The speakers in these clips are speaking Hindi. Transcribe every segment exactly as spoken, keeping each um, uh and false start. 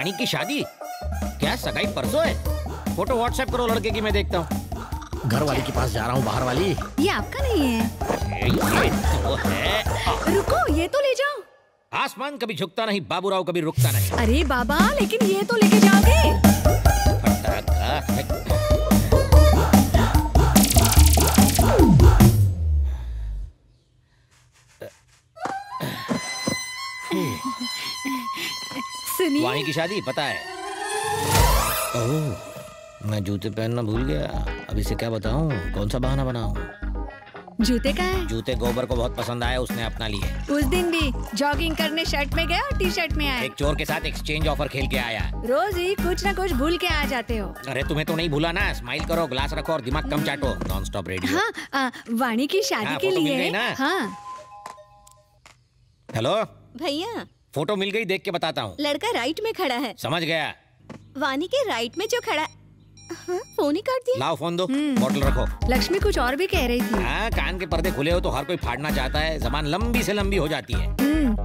वाणी की शादी? क्या सगाई परसों है? फोटो व्हाट्सएप करो लड़के की, मैं देखता हूँ। घर वाली के पास जा रहा हूँ, बाहर वाली। ये आपका नहीं है। ये तो है। रुको, ये तो ले जाओ। आसमान कभी झुकता नहीं, बाबूराव कभी रुकता नहीं। अरे बाबा, लेकिन ये तो लेके जाओगे। सुनिए, वाणी की शादी पता है। ओह, मैं जूते पहनना भूल गया। अब इसे क्या बताऊं, कौन सा बहाना बनाऊं? जूते का है? जूते गोबर को बहुत पसंद आए, उसने अपना लिए। उस दिन भी जॉगिंग करने शर्ट में गया और टी शर्ट में आया। एक चोर के साथ एक्सचेंज ऑफर खेल के आया। रोज ही कुछ ना कुछ भूल के आ जाते हो। अरे तुम्हें तो नहीं भूला ना। स्माइल करो, ग्लास रखो और दिमाग कम चाटो। Non stop radio. हाँ, आ, वाणी की शादी हाँ, के फोटो मिल लिए गई ना? हाँ। हेलो भैया, फोटो मिल गई, देख के बताता हूँ। लड़का राइट में खड़ा है। समझ गया। वाणी के राइट में जो खड़ा है। हाँ, फोन ही काट दिया। लाओ फोन दो, बोतल रखो। लक्ष्मी कुछ और भी कह रही थी। हाँ, कान के पर्दे खुले हो तो हर कोई फाड़ना चाहता है। जबान लंबी से लंबी हो जाती है।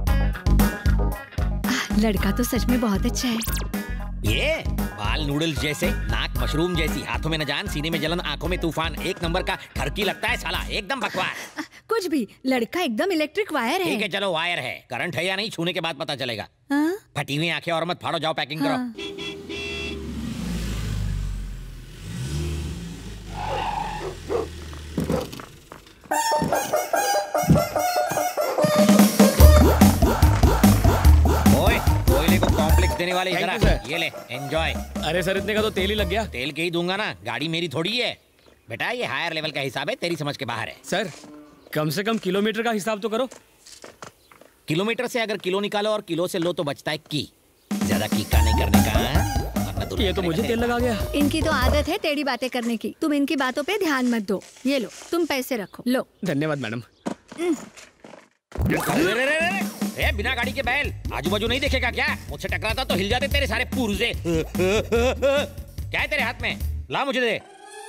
लड़का तो सच में बहुत अच्छा है। ये बाल नूडल्स जैसे, नाक मशरूम जैसी, हाथों में न जान, सीने में जलन, आंखों में तूफान, एक नंबर का ठरकी लगता है साला, एकदम बकवास। कुछ भी, लड़का एकदम इलेक्ट्रिक वायर है। ठीक है चलो, वायर है, करंट है या नहीं छूने के बाद पता चलेगा। हाँ? फटी हुई आंखें और मत फाड़ो, जाओ पैकिंग हाँ। करो। ओए, कोयले को कॉम्प्लेक्स देने वाले इधर आ, ये ले, एंजॉय। अरे सर, इतने का तो तेल ही लग गया। तेल के ही दूंगा ना, गाड़ी मेरी थोड़ी है बेटा, ये हायर लेवल का हिसाब है, तेरी समझ के बाहर है। सर, कम से कम किलोमीटर का हिसाब तो करो। किलोमीटर से अगर किलो निकालो और किलो से लो तो बचता है की। ज्यादा की का नहीं करने का। ये तो मुझे तेल लगा गया। इनकी तो आदत है टेढ़ी बातें करने की। तुम इनकी बातों पे ध्यान मत दो। ये लो, तुम पैसे रखो, लो। धन्यवाद मैडम। अरे रे रे रे, ए, बिना गाड़ी के बैल, आजू बाजू नहीं देखेगा क्या? मुझसे टकराता तो हिल जाते तेरे सारे पुर्जे। क्या है तेरे हाथ में? ला मुझे दे।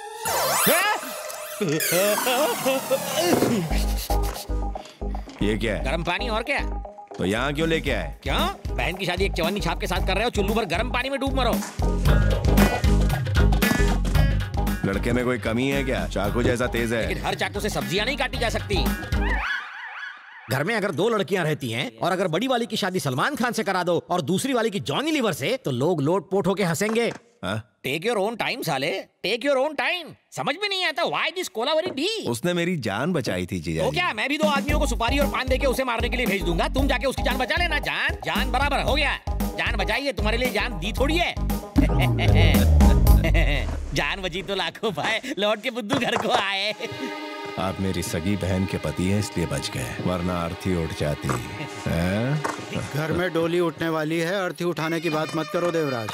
ये क्या है? गर्म पानी और क्या? तो यहाँ क्यों लेके आए? क्यों? बहन की शादी एक चवन्नी छाप के साथ कर रहे हो, चुल्लू भर गर्म पानी में डूब मरो। लड़के में कोई कमी है क्या? चाकू जैसा तेज है। लेकिन हर चाकू से सब्जियां नहीं काटी जा सकती। घर में अगर दो लड़कियां रहती हैं और अगर बड़ी वाली की शादी सलमान खान से करा दो और दूसरी वाली की जॉनी लीवर से, तो लोग लोट पोट होके हंसेंगे। टेक योर ओन टाइम साले, टेक योर ओन टाइम। समझ में नहीं आता व्हाई दिस कोलावरी डी। उसने मेरी जान बचाई थी जीजा तो जी। क्या मैं भी दो आदमियों को सुपारी और पान देके उसे मारने के लिए भेज दूंगा? तुम जाके उसकी जान बचा लेना। जान जान बराबर हो गया। जान बचाई है, तुम्हारे लिए जान दी थोड़ी है। जान बची तो लाखों पाए, लौट के बुद्धू घर को आए। आप मेरी सगी बहन के पति हैं इसलिए बच गए, वरना अर्थी उठ जाती है। घर में डोली उठने वाली है, अर्थी उठाने की बात मत करो देवराज।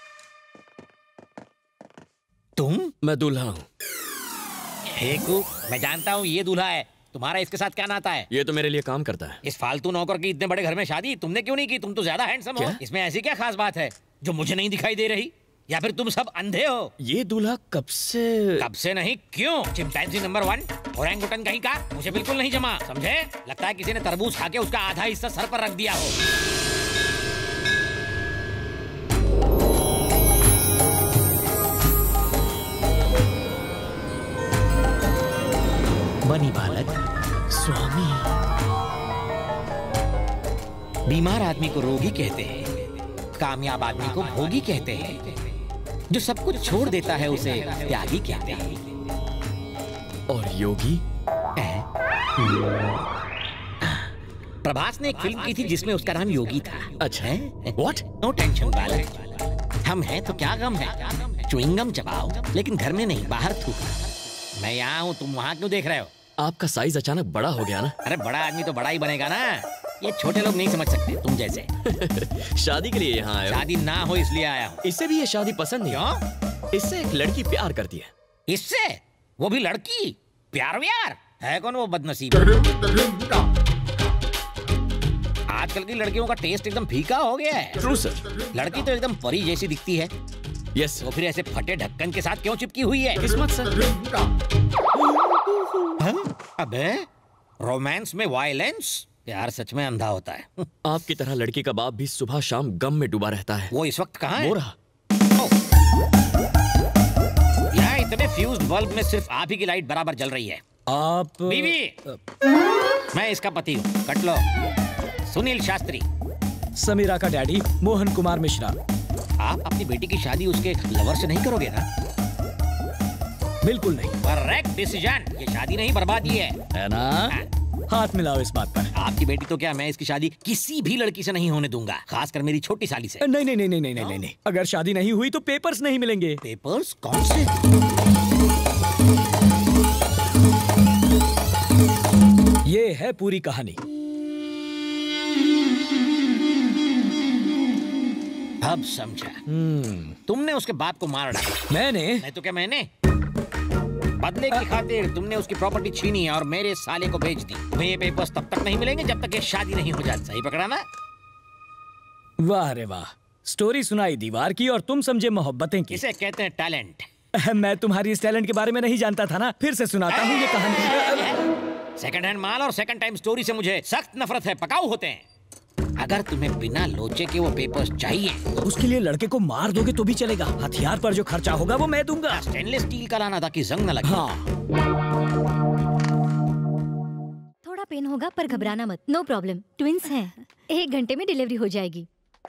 तुम? मैं दूल्हा हूँ। हेकू, मैं जानता हूँ ये दूल्हा है। तुम्हारा इसके साथ क्या नाता है? ये तो मेरे लिए काम करता है। इस फालतू नौकर की इतने बड़े घर में शादी तुमने क्यों नहीं की? तुम तो ज्यादा हैंडसम हो। इसमें ऐसी क्या खास बात है जो मुझे नहीं दिखाई दे रही? या फिर तुम सब अंधे हो? ये दूल्हा कब से? कब से नहीं, क्यों? चिंपैंजी नंबर वन, ओरंगुटन कहीं का, मुझे बिल्कुल नहीं जमा, समझे? लगता है किसी ने तरबूज खा के उसका आधा हिस्सा सर पर रख दिया हो। बनी बालक, स्वामी। बीमार आदमी को रोगी कहते हैं, कामयाब आदमी को भोगी कहते हैं, जो सब कुछ छोड़ देता है उसे त्यागी कहते हैं। और योगी? प्रभास ने एक फिल्म की थी जिसमें उसका नाम योगी था। अच्छा है? What? नो टेंशन बालक, हम हैं तो क्या गम है। च्युइंगम चबाओ, लेकिन घर में नहीं, बाहर थूको। मैं यहाँ हूँ, तुम वहाँ क्यों देख रहे हो? आपका साइज अचानक बड़ा हो गया ना। अरे बड़ा आदमी तो बड़ा ही बनेगा ना, ये छोटे लोग नहीं समझ सकते तुम जैसे। शादी के लिए यहाँ आया हूँ। शादी ना हो इसलिए आया हूँ। इससे भी ये शादी पसंद नहीं। क्यों? इससे एक लड़की प्यार करती है। इससे? वो भी लड़की? प्यार व्यार है कौन वो बदनसीब? आजकल की लड़कियों का टेस्ट एकदम फीका हो गया है। True sir. लड़की तो एकदम परी जैसी दिखती है। यस। तो फिर ऐसे फटे ढक्कन के साथ क्यों चिपकी हुई है? किस्मत सर। हाँ? अबे रोमांस में वायलेंस? प्यार सच में अंधा होता है। आपकी तरह लड़की का बाप भी सुबह शाम गम में डूबा रहता है। वो इस वक्त कहाँ है? वो रहा। यहाँ इतने फ्यूज्ड बल्ब में सिर्फ आप ही की लाइट बराबर जल रही है। आप बीवी, मैं इसका पति हूँ, कट लो। सुनील शास्त्री। समीरा का डैडी मोहन कुमार मिश्रा। आप अपनी बेटी की शादी उसके लवर से नहीं करोगे ना? बिल्कुल नहीं। Correct decision. ये शादी नहीं बर्बादी है, है ना? हाथ मिलाओ इस बात पर। आपकी बेटी तो क्या, मैं इसकी शादी किसी भी लड़की से नहीं होने दूंगा, खासकर मेरी छोटी साली से। नहीं नहीं नहीं नहीं नहीं नहीं नहीं। अगर शादी नहीं हुई तो पेपर्स नहीं मिलेंगे। पेपर्स? कौन से? ये है पूरी कहानी। अब समझा। तुमने उसके बाप को मार डाला। मैंने? नहीं तो क्या मैंने? बदले की खातिर तुमने उसकी प्रॉपर्टी छीनी और मेरे साले को बेच दी। तुम्हें ये पेपर्स तब तक नहीं मिलेंगे जब तक ये शादी नहीं हो जाती। सही पकड़ा ना? वाह रे वाह, स्टोरी सुनाई दीवार की और तुम समझे मोहब्बतें की। इसे कहते हैं टैलेंट। मैं तुम्हारी इस टैलेंट के बारे में नहीं जानता था ना, फिर से सुनाता हूँ ये कहानी। सेकंड हैंड माल और सेकंड टाइम स्टोरी से मुझे सख्त नफरत है, पकाऊ होते हैं। अगर तुम्हें बिना लोचे के वो पेपर्स चाहिए तो उसके लिए लड़के को मार दोगे तो भी चलेगा। हथियार पर जो खर्चा होगा वो मैं दूंगा। स्टेनलेस स्टील का लाना ताकि जंग न लगे। हाँ। थोड़ा पेन होगा पर घबराना मत, नो प्रॉब्लम, ट्विंस हैं, एक घंटे में डिलीवरी हो जाएगी।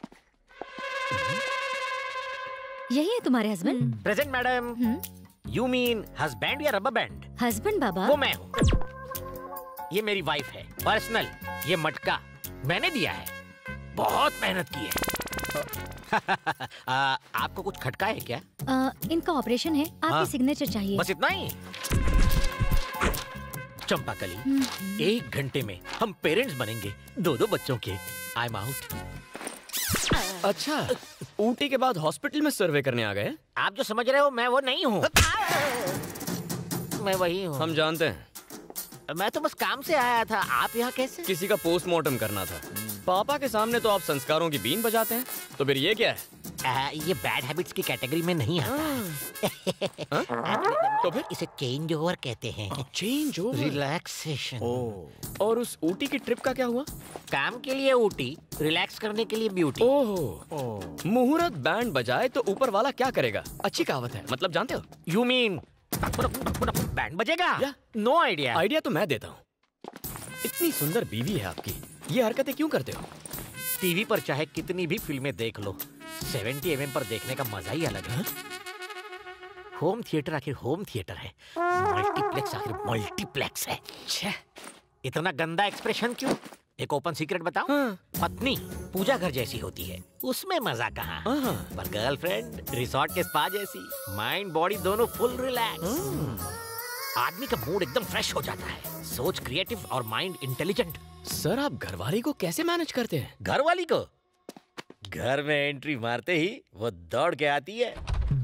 यही है तुम्हारे husband? Present madam. You mean husband या रबर बैंड? हस्बैंड बाबा। वो मैं हूँ। ये मेरी वाइफ है, पर्सनल। ये मटका मैंने दिया है, बहुत मेहनत की है। आ, आपको कुछ खटका है क्या? आ, इनका ऑपरेशन है, आपकी हाँ। सिग्नेचर चाहिए। बस इतना ही? चंपाकली, एक घंटे में हम पेरेंट्स बनेंगे, दो दो बच्चों के। I am out. अच्छा, ऊटी के बाद हॉस्पिटल में सर्वे करने आ गए? आप जो समझ रहे हो मैं वो नहीं हूँ। मैं वही हूँ। हम जानते हैं। मैं तो बस काम से आया था। आप यहाँ कैसे? किसी का पोस्टमार्टम करना था। पापा के सामने तो आप संस्कारों की बीन बजाते हैं, तो फिर ये क्या है? आ, ये बैड हैबिट्स की कैटेगरी में नहीं आता। तो फिर इसे चेंज ओवर कहते हैं। Change over? रिलैक्सेशन। और उस ऊटी की ट्रिप का क्या हुआ? काम के लिए ऊटी, रिलैक्स करने के लिए ब्यूटी। ओहो, मुहूर्त बैंड बजाए तो ऊपर वाला क्या करेगा? अच्छी कहावत है, मतलब जानते हो? यू मीन बैंड बजेगा? No idea. आइडिया तो मैं देता हूँ। इतनी सुंदर बीवी है आपकी, ये हरकतें क्यों करते हो? टीवी पर चाहे कितनी भी फिल्में देख लो, सेवेंटी एम एम पर देखने का मजा ही अलग है। होम थिएटर आखिर होम थिएटर है, मल्टीप्लेक्स आखिर मल्टीप्लेक्स है। छे, इतना गंदा एक्सप्रेशन क्यों? एक ओपन सीक्रेट बताऊं? हाँ। पत्नी पूजा घर जैसी होती है, उसमें मजा कहाँ? हाँ। पर गर्लफ्रेंड रिसोर्ट के स्पा जैसी, माइंड बॉडी दोनों फुल रिलैक्स। आदमी का मूड एकदम फ्रेश हो जाता है, सोच क्रिएटिव और माइंड इंटेलिजेंट। सर, आप घरवाली को कैसे मैनेज करते हैं? घरवाली को? घर में एंट्री मारते ही वो दौड़ के आती है।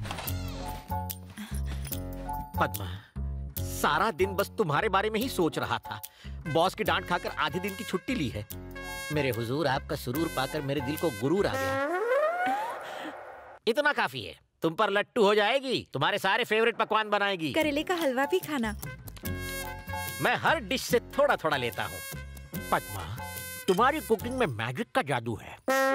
पद्मा, सारा दिन बस तुम्हारे बारे में ही सोच रहा था। बॉस की डांट खाकर आधे दिन की छुट्टी ली है। मेरे हुजूर, आपका सुरूर पाकर मेरे दिल को गुरूर आ गया। इतना काफी है, तुम पर लट्टू हो जाएगी, तुम्हारे सारे फेवरेट पकवान बनाएगी। करेले का हलवा भी खाना। मैं हर डिश से थोड़ा थोड़ा लेता हूँ। पद्मा, तुम्हारी कुकिंग में मैजिक का जादू है।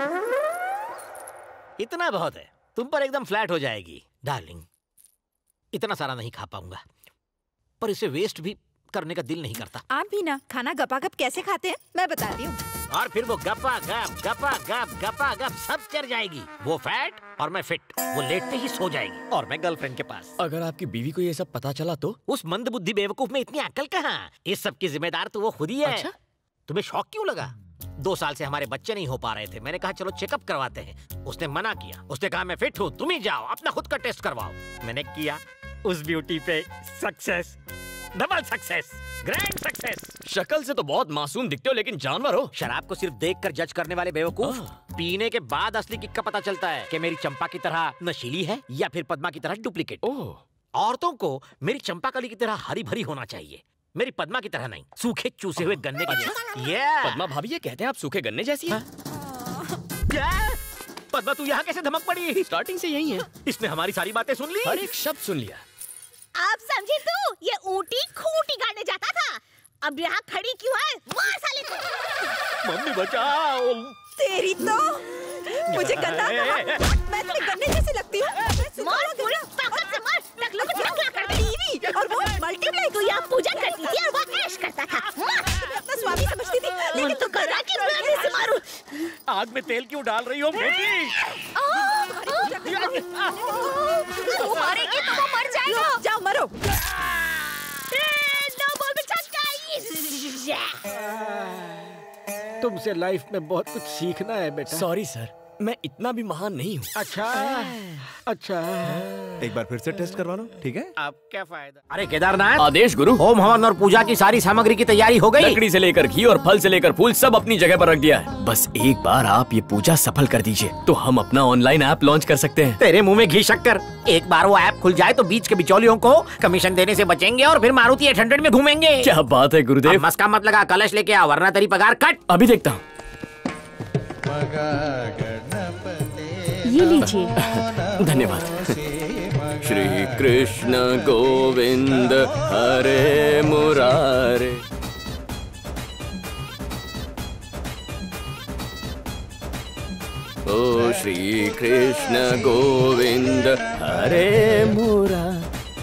इतना बहुत है, तुम पर एकदम फ्लैट हो जाएगी। डार्लिंग, इतना सारा नहीं खा पाऊंगा, पर इसे वेस्ट भी करने का दिल नहीं करता। आप भी ना खाना गपागप कैसे खाते हैं मैं बताती हूँ। और फिर वो गपा गप गपा गप गपा गप सब चढ़ जाएगी। वो फैट और मैं फिट। वो लेटते ही सो जाएगी और मैं गर्लफ्रेंड के पास। अगर आपकी बीवी को ये सब पता चला तो? उस मंदबुद्धि बेवकूफ में इतनी अकल कहाँ? इस सब की जिम्मेदार तो वो खुद ही है। अच्छा? तुम्हें शौक क्यों लगा? दो साल से हमारे बच्चे नहीं हो पा रहे थे। मैंने कहा चलो चेकअप करवाते हैं। उसने मना किया। उसने कहा मैं फिट हूँ, तुम ही जाओ अपना खुद का टेस्ट करवाओ। मैंने किया, उस ब्यूटी पे success, double success, grand success. शक्ल से तो बहुत मासूम दिखते हो, लेकिन जानवर हो। शराब को सिर्फ देखकर जज करने वाले बेवकूफ, पीने के बाद असली किक का पता चलता है कि मेरी चंपा की तरह नशीली है या फिर पद्मा की तरह डुप्लीकेट। ओह। औरतों को मेरी चंपाकली की तरह हरी भरी होना चाहिए, मेरी पद्मा की तरह नहीं, सूखे चूसे हुए गन्ने की जैसी। yeah. पद्मा भाभी ये कहते हैं आप सूखे गन्ने जैसी हैं। क्या? पद्मा तू यहाँ कैसे धमक पड़ी? स्टार्टिंग से यही है। इसने हमारी सारी बातें सुन ली। हर एक शब्द सुन लिया। आप समझे तो ये ऊटी खूटी गाने जाता था अब यहाँ खड़ी क्यों है? मार साले को। मम्मी बचाओ। तेरी तो मुझे गंदा कहा। मैं तुम्हें गन्ने जैसी लगती हूँ। मार पूरी ताकत से मार। टकलू को टकला कर दीवी। और वो मल्टीप्लाई को यहाँ पूजा करती थी और वो ऐश करता था। अपना स्वामी समझती थी, लेकिन तू कर रहा क्यों? मैं ऐसे मारूं। आग में तेल क्यों डाल रही हो बेटी? वो मारेगी तो वो मर जाएगा। जाओ मरो। दो बॉल में छक्का। तुमसे लाइफ में बहुत कुछ सीखना है बेटा। सॉरी सर, मैं इतना भी महान नहीं हूँ। अच्छा अच्छा, एक बार फिर से टेस्ट करवा लो, ठीक है? अब क्या फायदा? अरे केदारनाथ, आदेश गुरु। होम हवन और पूजा की सारी सामग्री की तैयारी हो गई। लकड़ी से लेकर घी और फल से लेकर फूल सब अपनी जगह पर रख दिया है। बस एक बार आप ये पूजा सफल कर दीजिए तो हम अपना ऑनलाइन ऐप लॉन्च कर सकते हैं। तेरे मुंह में घी शक्कर। एक बार वो ऐप खुल जाए तो बीच के बिचौलियों को कमीशन देने से बचेंगे और फिर मारुति एट हंड्रेड में घूमेंगे। क्या बात है गुरुदेव। मस्का मत लगा, कलश लेके आ वरना तेरी पगार कट। अभी देखता हूँ। ये लीजिए। धन्यवाद। श्री कृष्ण गोविंद हरे मुरारे। ओ श्री कृष्ण गोविंद हरे मुरारे।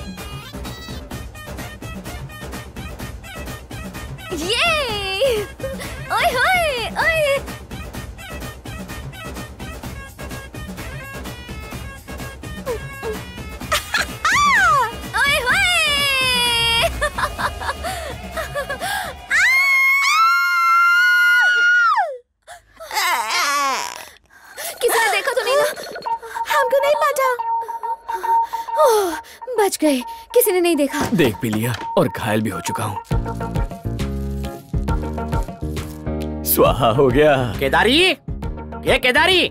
ये ओए होए ओए। ओए होए। किसी ने देखा तो नहीं ना? हमको नहीं पता। ओह, बच गए। किसी ने नहीं देखा। देख भी लिया और घायल भी हो चुका हूँ। स्वाहा हो गया। केदारी, ये केदारी,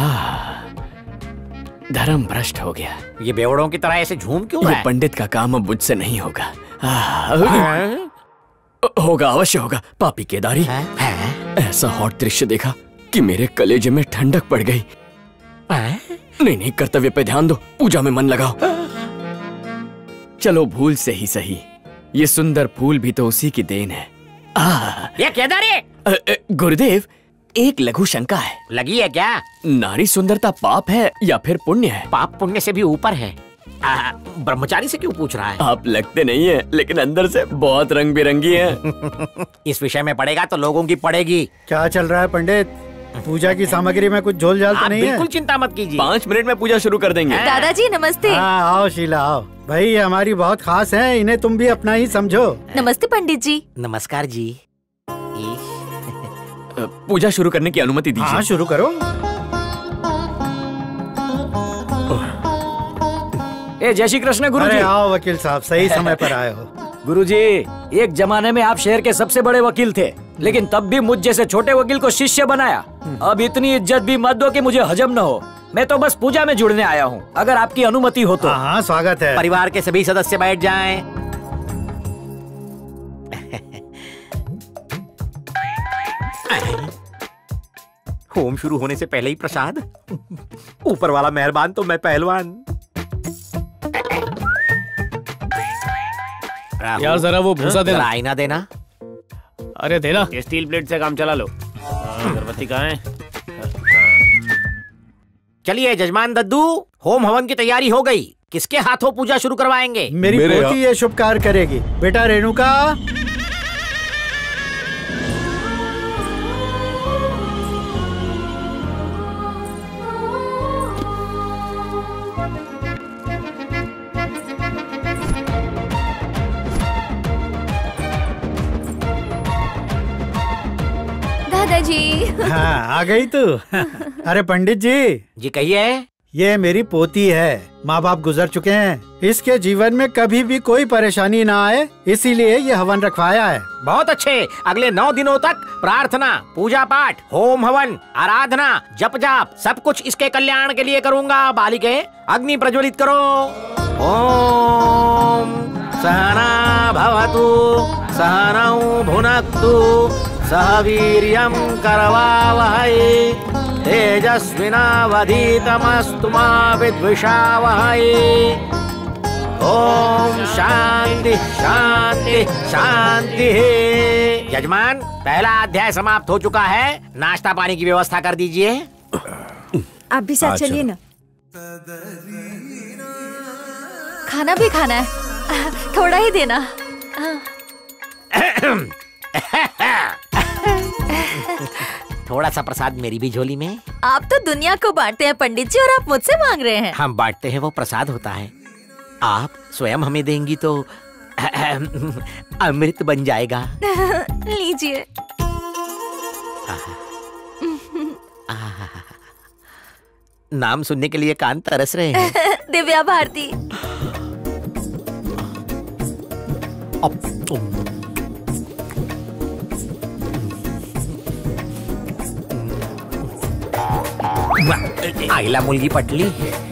धर्म भ्रष्ट हो गया। ये बेवड़ों की तरह ऐसे झूम क्यों रहा ये है? पंडित का काम अब मुझसे नहीं होगा। आह, होगा, अवश्य होगा। पापी केदारी, ऐसा हॉट दृश्य देखा कि मेरे कलेजे में ठंडक पड़ गई। नहीं नहीं, कर्तव्य पे ध्यान दो, पूजा में मन लगाओ। चलो भूल से ही सही, ये सुंदर फूल भी तो उसी की देन है। आह, ये केदारी, अ, अ, गुरुदेव, एक लघु शंका है। लगी है क्या? नारी सुंदरता पाप है या फिर पुण्य है? पाप पुण्य से भी ऊपर है। आ, ब्रह्मचारी से क्यों पूछ रहा है? आप लगते नहीं है, लेकिन अंदर से बहुत रंग बिरंगी हैं। इस विषय में पढ़ेगा तो लोगों की पड़ेगी। क्या चल रहा है पंडित? पूजा की सामग्री में कुछ झोल झाल तो आप नहीं बिल्कुल है? चिंता मत कीजिए। पाँच मिनट में पूजा शुरू कर देंगे। दादाजी नमस्ते। हाँ आओ शीला आओ। भाई ये हमारी बहुत खास है, इन्हें तुम भी अपना ही समझो। नमस्ते पंडित जी। नमस्कार जी। पूजा शुरू करने की अनुमति दीजिए। हाँ शुरू करो। ए जय श्री कृष्ण गुरुजी। अरे आओ वकील साहब, सही समय पर आए हो। गुरुजी, एक जमाने में आप शहर के सबसे बड़े वकील थे, लेकिन तब भी मुझ जैसे छोटे वकील को शिष्य बनाया। अब इतनी इज्जत भी मत दो कि मुझे हजम न हो। मैं तो बस पूजा में जुड़ने आया हूँ, अगर आपकी अनुमति हो तो। हाँ स्वागत है। परिवार के सभी सदस्य बैठ जाएं। होम शुरू होने से पहले ही प्रसाद। ऊपर वाला मेहरबान तो मैं पहलवान। यार जरा वो भूसा देना। जरा आईना देना। अरे देना। स्टील प्लेट से काम चला लो। अगरबत्ती कहाँ है? चलिए जजमान दद्दू, होम हवन की तैयारी हो गई। किसके हाथों पूजा शुरू करवाएंगे? मेरी पोती ये शुभ कार्य करेगी। बेटा रेणुका। दादाजी। हाँ आ गई तू। अरे पंडित जी। जी कहिए। ये मेरी पोती है, माँ बाप गुजर चुके हैं। इसके जीवन में कभी भी कोई परेशानी ना आए, इसीलिए ये हवन रखवाया है। बहुत अच्छे। अगले नौ दिनों तक प्रार्थना, पूजा पाठ, होम हवन, आराधना, जप जाप सब कुछ इसके कल्याण के लिए करूँगा। बालिके अग्नि प्रज्वलित करो। ओम सहना भवतु सहनौ भुनक्तु सह वीर्यं करवावहै तेजस्विनावधीतमस्तु मा विद्विषावहै। ओम शांति शांति शांति। यजमान, पहला अध्याय समाप्त हो चुका है, नाश्ता पानी की व्यवस्था कर दीजिए। आप भी साथ चलिए ना। खाना भी खाना है, थोड़ा ही देना। थोड़ा सा प्रसाद मेरी भी झोली में। आप तो दुनिया को बांटते हैं पंडित जी, और आप मुझसे मांग रहे हैं। हम बांटते हैं वो प्रसाद होता है, आप स्वयं हमें देंगी तो अमृत बन जाएगा। लीजिए। नाम सुनने के लिए कान तरस रहे हैं। दिव्या भारती। अब तुम आईला मुलगी पटली।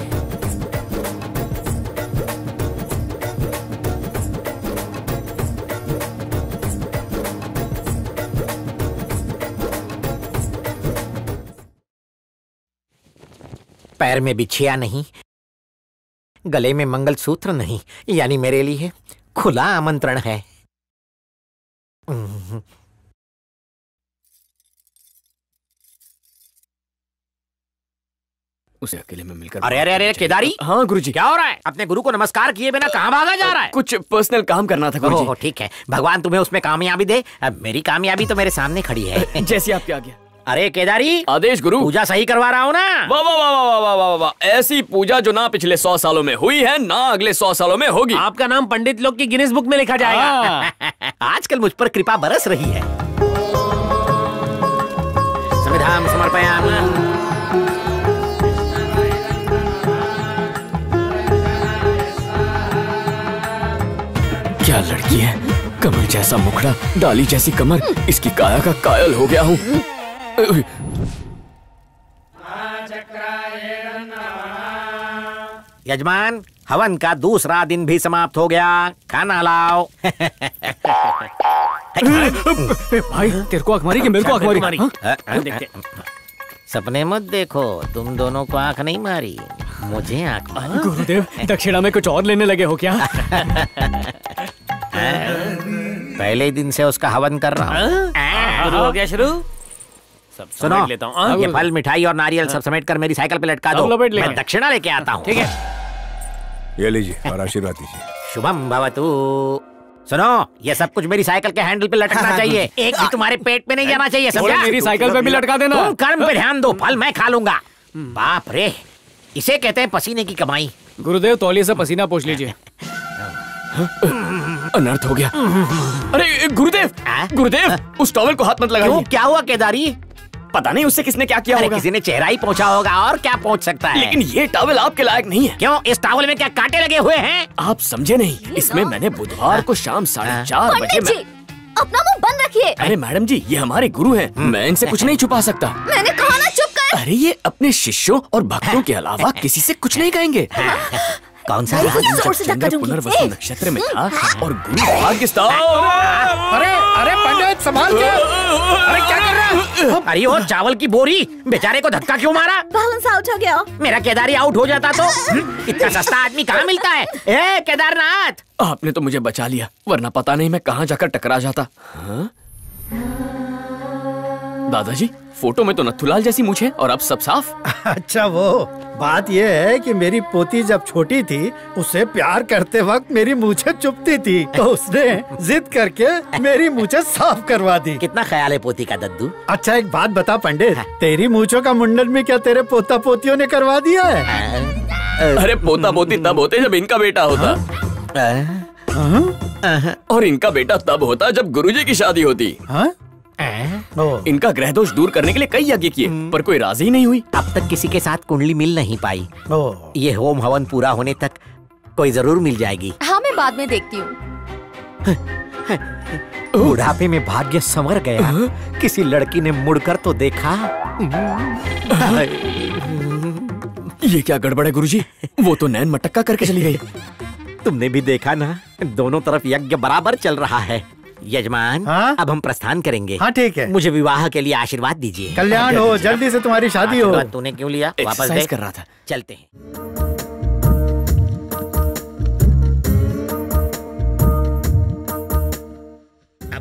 पैर में बिछिया नहीं, गले में मंगलसूत्र नहीं, यानी मेरे लिए खुला आमंत्रण है। उसे अकेले में मिलकर। अरे अरे अरे केदारी। हाँ गुरुजी। क्या हो रहा है? अपने गुरु को नमस्कार किए बिना कहाँ भागा जा रहा है? कुछ पर्सनल काम करना था गुरुजी। ओह ठीक है, भगवान तुम्हें उसमें कामयाबी दे। अब मेरी कामयाबी तो मेरे सामने खड़ी है। जैसी आपकी आज्ञा। अरे केदारी, आदेश गुरु। पूजा सही करवा रहा हूँ ना? वाह वाह वाह वाह वाह वाह वाह, ऐसी पूजा जो ना पिछले सौ सालों में हुई है ना अगले सौ सालों में होगी। आपका नाम पंडित लोग की गिनीज बुक में लिखा जाएगा। आजकल मुझ पर कृपा बरस रही है। समिधाम समर्पयामि। क्या लड़की है, कमल जैसा मुखड़ा, डाली जैसी कमर, इसकी काया का कायल हो गया हूँ। यजमान, हवन का दूसरा दिन भी समाप्त हो गया, खाना लाओ। भाई तेरे को आंख मारी कि मेरे को आंख मारी? देखते। सपने मत देखो, तुम दोनों को आंख नहीं मारी, मुझे आंख मारी। गुरुदेव, दक्षिणा में कुछ और लेने लगे हो क्या? पहले दिन से उसका हवन कर रहा हूँ। शुरू हो गया शुरू। सब सुनो, लेता हूँ। ये फल मिठाई और नारियल सब समेट कर मेरी साइकिल पे लटका दो, मैं दक्षिणा लेके आता हूँ। ठीक है, ये लीजिए और आशीर्वाद दीजिए। शुभम भवतु। सुनो, ये सब कुछ मेरी साइकिल के हैंडल पे लटकना चाहिए, एक भी तुम्हारे पेट पे नहीं जाना चाहिए, समझा? मेरी साइकिल पे भी लटका देना। तुम कर्म पे ध्यान दो, फल मैं खा लूंगा। बाप रे, इसे कहते हैं पसीने की कमाई। गुरुदेव, तौलिए से पसीना पोंछ लीजिए। अनर्थ हो गया। अरे गुरुदेव, गुरुदेव, उस टॉवल को हाथ मत लगाइए। क्या हुआ केदारी? पता नहीं उससे किसने क्या किया होगा। किसी ने चेहरा ही पहुंचा होगा, और क्या पहुंच सकता है? लेकिन ये टॉवल आपके लायक नहीं है। क्यों? इस टॉवल में क्या कांटे लगे हुए हैं? आप समझे नहीं, इसमें मैंने बुधवार को शाम साढ़े चार बजे में... अपना मुंह बंद रखिए। अरे मैडम जी, ये हमारे गुरु हैं, मैं इनसे कुछ नहीं छुपा सकता। मैंने कहा ना चुप कर। अरे ये अपने शिष्यों और भक्तों के अलावा किसी से कुछ नहीं कहेंगे। कौन सा? चंद्र पुनर्वसु नक्षत्र में था और गुरु भाग्य। अरे अरे पंडित, संभाल के। अरे क्या कर रहा है? अरे वो चावल की बोरी, बेचारे को धक्का क्यों मारा? बैलेंस आउट हो गया। मेरा केदारी आउट हो जाता तो? इतना सस्ता आदमी कहाँ मिलता है? ए केदारनाथ, आपने तो मुझे बचा लिया, वरना पता नहीं मैं कहाँ जाकर टकरा जाता। हाँ? दादाजी, फोटो में तो नथुलाल जैसी मूंछ है और अब सब साफ। अच्छा, वो बात ये है कि मेरी पोती जब छोटी थी, उसे प्यार करते वक्त मेरी मूछें चुभती थी, तो उसने जिद करके मेरी मूछें साफ करवा दी। कितना ख्याल है पोती का दद्दू। अच्छा एक बात बता पंडित, तेरी मूछों का मुंडन भी क्या तेरे पोता पोतियों ने करवा दिया है? अरे पोता पोती तब होते जब इनका बेटा होता, और इनका बेटा तब होता जब गुरुजी की शादी होती। इनका ग्रह दोष दूर करने के लिए कई यज्ञ किए, पर कोई राजी ही नहीं हुई। अब तक किसी के साथ कुंडली मिल नहीं पाई। ये होम हवन पूरा होने तक कोई जरूर मिल जाएगी। हाँ, मैं बाद में देखती हूँ। बुढ़ापे में भाग्य संवर गया, किसी लड़की ने मुड़कर तो देखा। ये क्या गड़बड़ है गुरुजी? वो तो नैन मटक्का करके चली गई। तुमने भी देखा ना, दोनों तरफ यज्ञ बराबर चल रहा है। यजमान, हाँ? अब हम प्रस्थान करेंगे। हाँ ठीक है। मुझे विवाह के लिए आशीर्वाद दीजिए। कल्याण हो, जल्दी से तुम्हारी शादी हो। तूने क्यों लिया? वापस दे। कर रहा था। चलते हैं।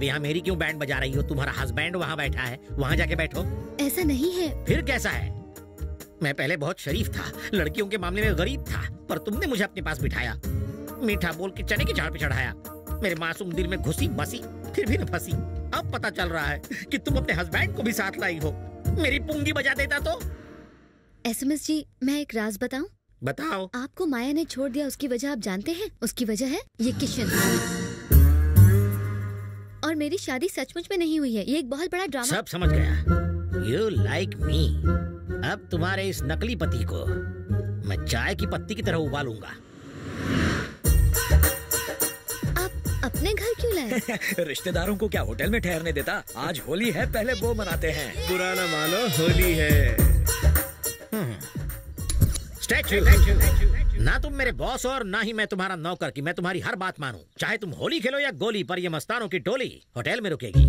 अब यहाँ मेरी क्यों बैंड बजा रही हो? तुम्हारा हस्बैंड वहाँ बैठा है, वहाँ जाके बैठो। ऐसा नहीं है। फिर कैसा है? मैं पहले बहुत शरीफ था, लड़कियों के मामले में गरीब था, पर तुमने मुझे अपने पास बिठाया, मीठा बोल के चने के झाड़ पे चढ़ाया, मेरे मासूम दिल में घुसी बसी, फिर भी न फंसी। अब पता चल रहा है कि तुम अपने हस्बैंड को भी साथ लाई हो। मेरी पूंगी बजा देता तो। एसएमएस जी, मैं एक राज बताऊं? बताओ। आपको माया ने छोड़ दिया, उसकी वजह आप जानते हैं? उसकी वजह है ये किशन। और मेरी शादी सचमुच में नहीं हुई है, ये एक बहुत बड़ा ड्रामा। सब समझ गया। You like me। अब तुम्हारे इस नकली पति को मैं चाय की पत्ती की तरह उबालूंगा। आप अपने घर क्यों लाए? रिश्तेदारों को क्या होटल में ठहरने देता? आज होली है, पहले वो मनाते हैं। पुराना मानो होली है। स्टैचू, ना तुम मेरे बॉस और ना ही मैं तुम्हारा नौकर कि मैं तुम्हारी हर बात मानूं। चाहे तुम होली खेलो या गोली, पर ये मस्तानों की टोली होटल में रुकेगी।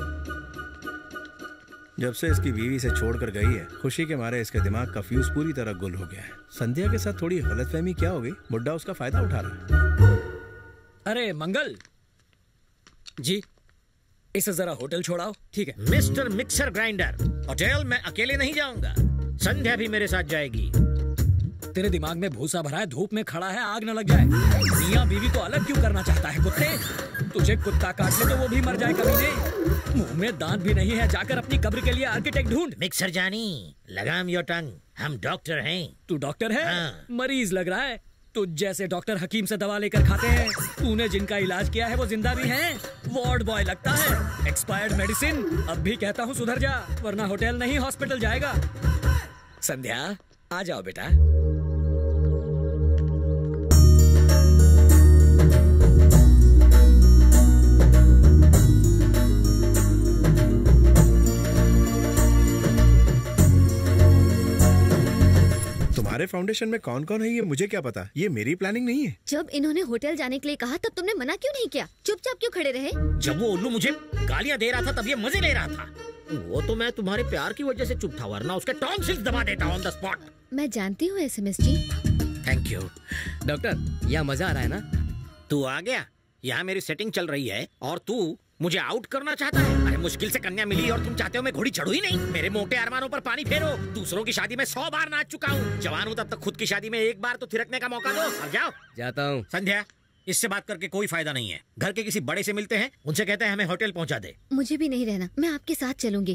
जब से इसकी बीवी से छोड़कर गई है, खुशी के मारे इसके दिमाग का फ्यूज पूरी तरह गुल हो गया है। संध्या के साथ थोड़ी गलतफहमी क्या हो गई? बुड्ढा उसका फायदा उठा रहा है। अरे मंगल जी, इसे जरा होटल छोड़ाओ। ठीक है मिस्टर मिक्सर ग्राइंडर, होटल में अकेले नहीं जाऊंगा, संध्या भी मेरे साथ जाएगी। तेरे दिमाग में भूसा भरा है, धूप में खड़ा है, आग न लग जाए। मियां बीवी को अलग क्यों करना चाहता है? कुत्ते, तुझे कुत्ता काट ले तो वो भी मर जाए कमीने। मुंह में दांत भी नहीं है, जाकर अपनी कब्र के लिए आर्किटेक्ट ढूंढ। मिक्सर जानी, लगाम योर टंग, हम डॉक्टर हैं। तू डॉक्टर है? हाँ। मरीज लग रहा है। तुझ जैसे डॉक्टर हकीम से दवा लेकर खाते हैं। तूने जिनका इलाज किया है वो जिंदा भी हैं। वार्ड बॉय लगता है। Expired medicine. अब भी कहता हूँ सुधर जा, वरना होटल नहीं हॉस्पिटल जाएगा। संध्या, आ जाओ बेटा। तुम्हारे फाउंडेशन में कौन कौन है ये मुझे क्या पता? ये मेरी प्लानिंग नहीं है। जब इन्होंने होटल जाने के लिए कहा तब तुमने मना क्यों नहीं किया? चुपचाप क्यों खड़े रहे? जब वो उल्लू मुझे गालियां दे रहा था तब ये मजे ले रहा था। वो तो मैं तुम्हारे प्यार की वजह से चुप था, वरना उसके टॉन्सिल्स दबा देता ऑन द स्पॉट। मैं जानती हूँ SMS ji. Thank you. Doctor, यहाँ मजा आ रहा है ना? तू आ गया। यहाँ मेरी सेटिंग चल रही है और तू मुझे आउट करना चाहता है। अरे मुश्किल से कन्या मिली और तुम चाहते हो मैं घोड़ी चढ़ू ही नहीं। मेरे मोटे अरमानों पर पानी फेरो। दूसरों की शादी में सौ बार नाच चुका हूँ। जवान हूँ तब तक खुद की शादी में एक बार तो थिरकने का मौका दो। अब जाओ। जाता हूँ। संध्या, इससे बात करके कोई फायदा नहीं है। घर के किसी बड़े से मिलते हैं, उनसे कहते हैं हमें होटल पहुँचा दे। मुझे भी नहीं रहना, मैं आपके साथ चलूंगी।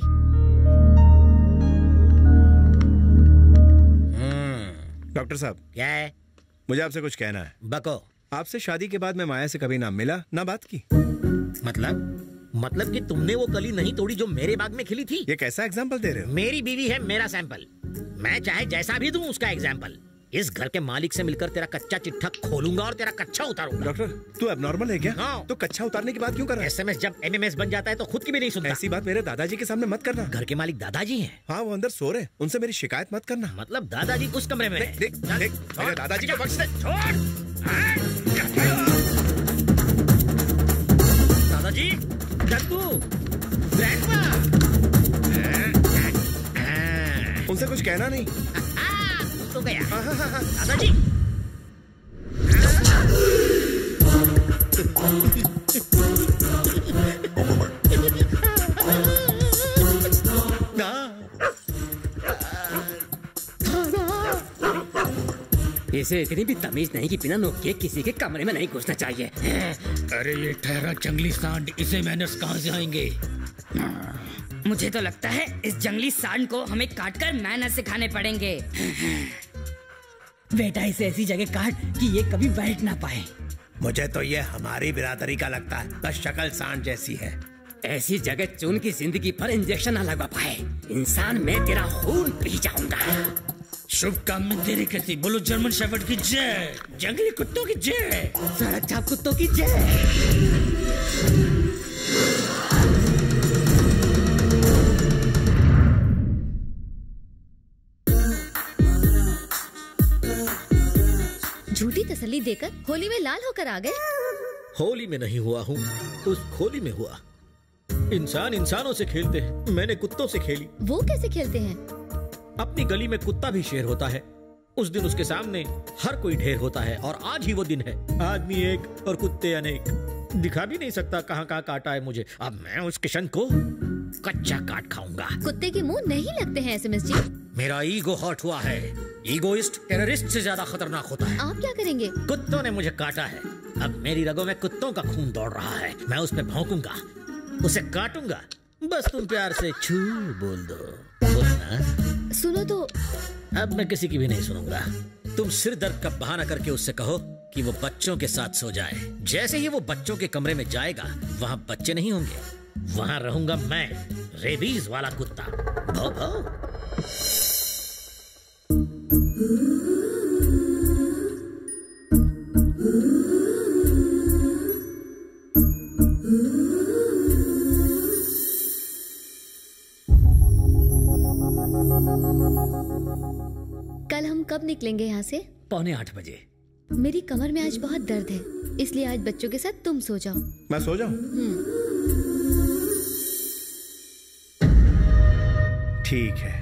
डॉक्टर साहब, क्या है? मुझे आपसे कुछ कहना है। बको। आपसे शादी के बाद मैं माया से कभी ना मिला ना बात की। मतलब मतलब कि तुमने वो कली नहीं तोड़ी जो मेरे बाग में खिली थी। ये कैसा एग्जाम्पल दे रहे हो? मेरी बीवी है मेरा सैंपल। मैं चाहे जैसा भी दूं उसका एग्जाम्पल। इस घर के मालिक से मिलकर तेरा कच्चा चिट्ठा खोलूंगा और तेरा कच्चा उतारूंगा। डॉक्टर, तू एबनॉर्मल है क्या? हाँ। तो कच्चा उतारने की बात क्यों कर रहा है? एसएमएस जब एमएमएस बन जाता है तो खुद की भी नहीं सुनता। ऐसी बात मेरे दादाजी के सामने मत करना। घर के मालिक दादाजी हैं। हाँ, वो अंदर सो रहे, उनसे मेरी शिकायत मत करना। मतलब दादाजी उस कमरे में हैं। देख देख, मेरे दादाजी को बख्श दे। दादाजी, दद्दू, ग्रैंडपा। उनसे कुछ कहना नहीं। तो गया दादाजी। इसे इतनी भी तमीज नहीं कि बिना नोक के किसी के कमरे में नहीं घुसना चाहिए। अरे ये ठहरा जंगली सांड, इसे मैनर्स कहाँ से आएंगे? मुझे तो लगता है इस जंगली सांड को हमें काटकर मैनर्स सिखाने पड़ेंगे। बेटा, इसे ऐसी जगह काट कि ये कभी बैठ ना पाए। मुझे तो ये हमारी बिरादरी का लगता है। बस शक्ल सांड जैसी है। ऐसी जगह चुन की जिंदगी पर इंजेक्शन न लगा पाए। इंसान मैं तेरा खून पी जाऊंगा। शुभ काम में देरी करती। बोलो जर्मन शेफर्ड की जय, जंगली कुत्तों की जय, सड़क छाप कुत्तों की जय। झूठी तसल्ली देकर होली में लाल होकर आ गए। होली में नहीं हुआ हूँ, उस खोली में हुआ। इंसान इंसानों से खेलते हैं, मैंने कुत्तों से खेली। वो कैसे खेलते हैं? अपनी गली में कुत्ता भी शेर होता है। उस दिन उसके सामने हर कोई ढेर होता है और आज ही वो दिन है। आदमी एक और कुत्ते अनेक। दिखा भी नहीं सकता कहाँ कहाँ काटा है मुझे। अब मैं उस किशन को कच्चा काट खाऊंगा। कुत्ते के मुंह नहीं लगते हैं एसएमएस जी। मेरा ईगो हर्ट हुआ है। ईगोइस्ट टेररिस्ट से ज्यादा खतरनाक होता है। आप क्या करेंगे? कुत्तों ने मुझे काटा है, अब मेरी रगों में कुत्तों का खून दौड़ रहा है। मैं उस पे भौंकूंगा, उसे काटूंगा। बस तुम प्यार से छू बोल दो। बोलना। सुनो तो। अब मैं किसी की भी नहीं सुनूंगा। तुम सिर दर्द का बहाना करके उससे कहो कि वो बच्चों के साथ सो जाए। जैसे ही वो बच्चों के कमरे में जाएगा, वहाँ बच्चे नहीं होंगे, वहाँ रहूंगा मैं, रेबीज वाला कुत्ता। भौ भौ। कल हम कब निकलेंगे यहाँ से? पौने आठ बजे। मेरी कमर में आज बहुत दर्द है, इसलिए आज बच्चों के साथ तुम सो जाओ। मैं सो जाऊं? ठीक है।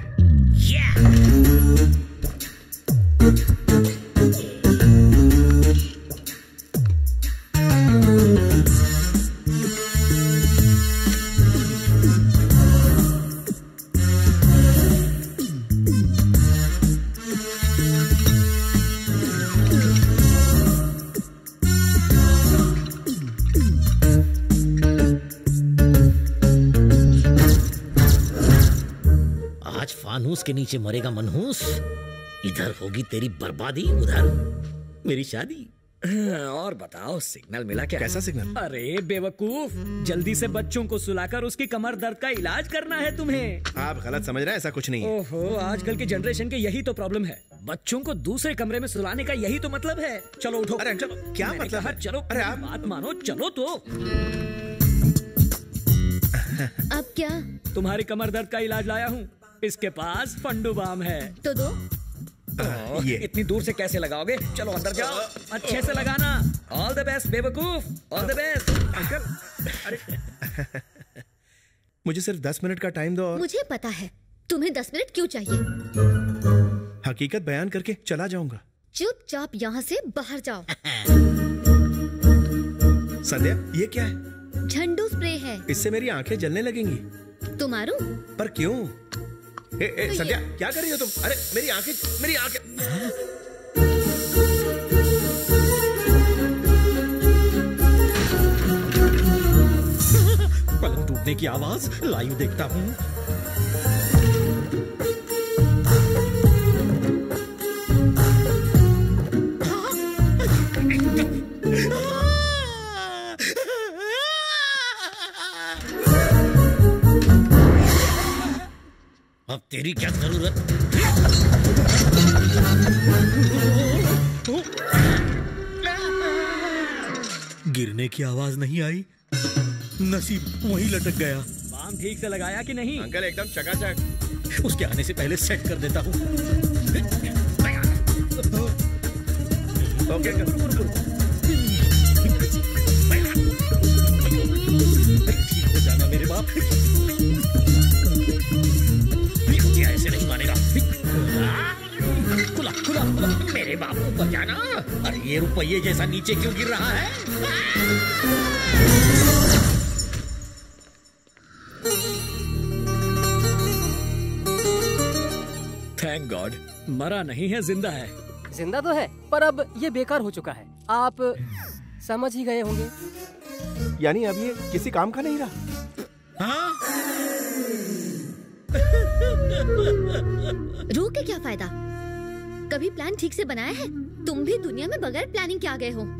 फानूस के नीचे मरेगा मनहूस। इधर होगी तेरी बर्बादी, उधर मेरी शादी। और बताओ, सिग्नल मिला क्या? कैसा सिग्नल? अरे बेवकूफ, जल्दी से बच्चों को सुलाकर उसकी कमर दर्द का इलाज करना है तुम्हें। आप गलत समझ रहे हैं, ऐसा कुछ नहीं है। ओहो, आजकल के जनरेशन के यही तो प्रॉब्लम है। बच्चों को दूसरे कमरे में सुलाने का यही तो मतलब है। चलो उठो। अरे चलो, क्या मतलब है? चलो, अरे आप बात मानो, चलो तो। अब क्या? तुम्हारी कमर दर्द का इलाज लाया हूँ। इसके पास फंडू बाम है, तो दो। ये इतनी दूर से कैसे लगाओगे? चलो अंदर जाओ, अच्छे से लगाना। ऑल द बेस्ट बेवकूफ, ऑल द बेस्ट। अंकल, अरे मुझे सिर्फ दस मिनट का टाइम दो और... मुझे पता है तुम्हें दस मिनट क्यों चाहिए। हकीकत बयान करके चला जाऊंगा। चुपचाप यहाँ से बाहर जाओ। संध्या, ये क्या है? झंडू स्प्रे है। इससे मेरी आंखें जलने लगेंगी। तुम मारो? पर क्यों? ए, ए, संध्या, क्या कर रही हो तुम? अरे मेरी आंखें, मेरी आंखें। पलंग टूटने की आवाज, लाइव देखता हूँ। अब तेरी क्या जरूरत? गिरने की आवाज नहीं आई, नसीब वहीं लटक गया। बाम ठीक से लगाया कि नहीं? अंकल एकदम चकाचक। उसके आने से पहले सेट कर देता हूँ। ओके ठीक हो जाना मेरे बाप। ऐसे नहीं मानेगा। खुला खुला खुला मेरे बाप को बचाना। अरे ये रुपये जैसा नीचे क्यों गिर रहा है? थैंक गॉड, मरा नहीं है, जिंदा है। जिंदा तो है, पर अब ये बेकार हो चुका है। आप समझ ही गए होंगे। यानी अब ये किसी काम का नहीं रहा। हाँ? रो के क्या फायदा? कभी प्लान ठीक से बनाया है? तुम भी दुनिया में बगैर प्लानिंग के आ गए हो।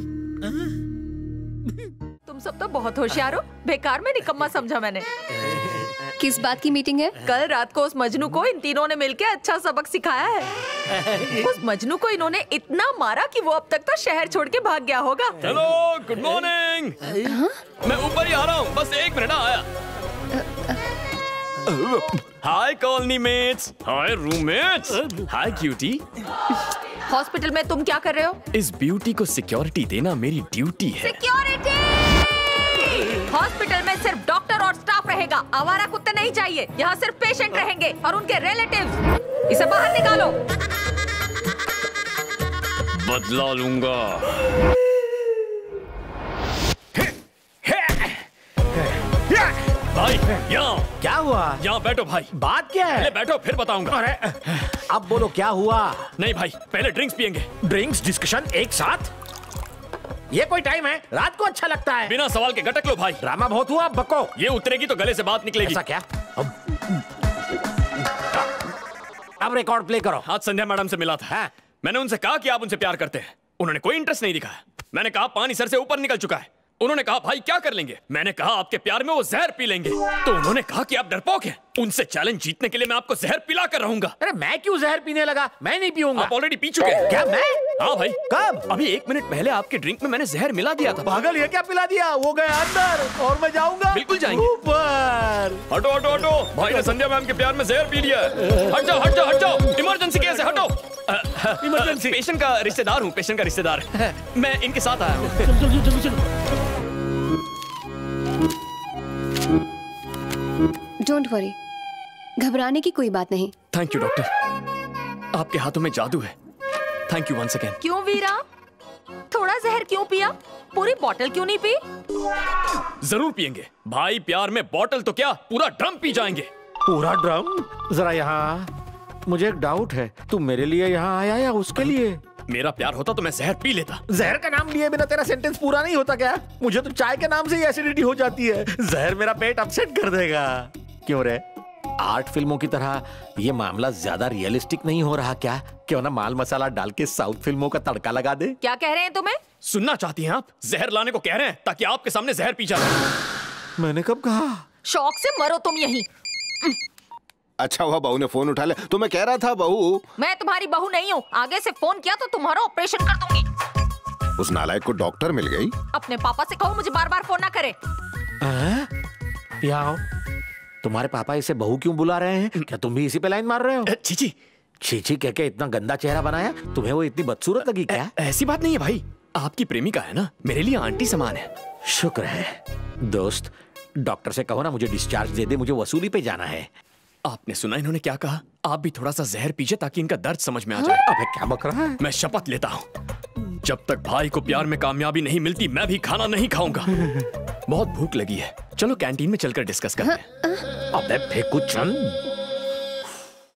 तुम सब तो बहुत होशियार हो। बेकार में निकम्मा समझा मैंने। किस बात की मीटिंग है? कल रात को उस मजनू को इन तीनों ने मिलके अच्छा सबक सिखाया है। उस मजनू को इन्होंने इतना मारा कि वो अब तक तो शहर छोड़ के भाग गया होगा। Hello, good morning. मैं ऊपर ही आ रहा हूँ, बस एक मिनट आया। Hi colony mates, hi roommates, hi cutie. Hospital में तुम क्या कर रहे हो? इस ब्यूटी को सिक्योरिटी देना मेरी ड्यूटी है। सिक्योरिटी! हॉस्पिटल में सिर्फ डॉक्टर और स्टाफ रहेगा। आवारा कुत्ते नहीं चाहिए। यहाँ सिर्फ पेशेंट रहेंगे और उनके रिलेटिव्स। इसे बाहर निकालो। बदला लूंगा। यहाँ क्या हुआ? यहाँ बैठो भाई। बात क्या है? पहले बैठो फिर बताऊंगा। अरे अब बोलो क्या हुआ? नहीं भाई, पहले ड्रिंक्स पियेंगे। ड्रिंक्स डिस्कशन एक साथ? ये कोई टाइम है? रात को अच्छा लगता है। बिना सवाल के गटक लो भाई। ड्रामा बहुत हुआ, अब बको। ये उतरेगी तो गले से बात निकलेगी। ऐसा क्या? अब अब रिकॉर्ड प्ले करो। आज संध्या मैडम से मिला था। हाँ? मैंने उनसे कहा कि आप उनसे प्यार करते हैं। उन्होंने कोई इंटरेस्ट नहीं दिखाया। मैंने कहा पानी सर से ऊपर निकल चुका है। उन्होंने कहा भाई क्या कर लेंगे? मैंने कहा आपके प्यार में वो जहर पी लेंगे। तो उन्होंने कहा कि आप डरपोक हैं। उनसे चैलेंज जीतने के लिए मैं आपको जहर पिला कर रहूंगा। अरे मैं क्यों जहर पीने लगा? मैं नहीं पीऊंगा। आप ऑलरेडी पी चुके हैं। क्या मैं? हाँ भाई। कब? अभी एक मिनट पहले आपके ड्रिंक में मैंने जहर मिला दिया था। पागल, ये क्या पिला दिया? वो गया अंदर और मैं जाऊंगा। बिल्कुल जाएंगे। ऊपर। हटो हटो हटो, भाई ने संध्या मैम के प्यार में जहर पी लिया। हट जाओ हट जाओ हट जाओ, इमरजेंसी केस है, हटो। इमरजेंसी। पेशेंट का रिश्तेदार हूँ, पेशेंट का रिश्तेदार। मैं इनके साथ आया हूँ। डोंट वरी, घबराने की कोई बात नहीं। थैंक यू डॉक्टर, आपके हाथों में जादू है। Thank you once again. क्यों वीरा, थोड़ा जहर क्यों पिया? पूरी बोतल क्यों नहीं पी? जरूर पियेंगे भाई, प्यार में बोतल तो क्या पूरा ड्रम पी जाएंगे। पूरा ड्रम? जरा यहाँ मुझे एक डाउट है, तू मेरे लिए यहाँ आया या उसके लिए? मेरा प्यार होता तो मैं जहर पी लेता। जहर का नाम लिए बिना तेरा सेंटेंस पूरा नहीं होता क्या? मुझे तो चाय के नाम से ही एसिडिटी हो जाती है। जहर मेरा पेट अपसेट कर देगा। क्यों रे? आर्ट फिल्मों की तरह ये मामला ज्यादा रियलिस्टिक नहीं हो रहा क्या? क्यों ना माल मसाला डाल के साउथ फिल्मों का तड़का लगा दे? क्या कह रहे हैं तुम्हें? सुनना चाहती हैं आप? जहर लाने को कह रहे हैं ताकि आपके सामने जहर पी जाए। मैंने कब कहा? शौक से मरो तुम यहीं। अच्छा हुआ बहू ने फोन उठा लिया, तो मैं कह रहा था बहू। मैं तुम्हारी बहू नहीं हूँ, आगे से फोन किया तो तुम्हारा ऑपरेशन कर दूंगी। उस नालायक को डॉक्टर मिल गई। अपने पापा से कहो मुझे बार बार फोन ना करे। यहाँ आओ। तुम्हारे पापा इसे बहू क्यों बुला रहे हैं? क्या तुम भी इसी पे लाइन मार रहे हो? चीची चीची कह के इतना गंदा चेहरा बनाया? तुम्हें वो इतनी बदसूरत लगी क्या? ऐसी बात नहीं है भाई, आपकी प्रेमिका है ना, मेरे लिए आंटी समान है। शुक्र है दोस्त। डॉक्टर से कहो ना मुझे डिस्चार्ज दे दे, मुझे वसूली पे जाना है। आपने सुना इन्होंने क्या कहा? आप भी थोड़ा सा जहर पीजिए ताकि इनका दर्द समझ में आ जाए। अबे क्या बक रहा है? मैं शपथ लेता हूँ, जब तक भाई को प्यार में कामयाबी नहीं मिलती मैं भी खाना नहीं खाऊंगा। बहुत भूख लगी है, चलो कैंटीन में चलकर डिस्कस करते हैं। अबे फेंकू चंद।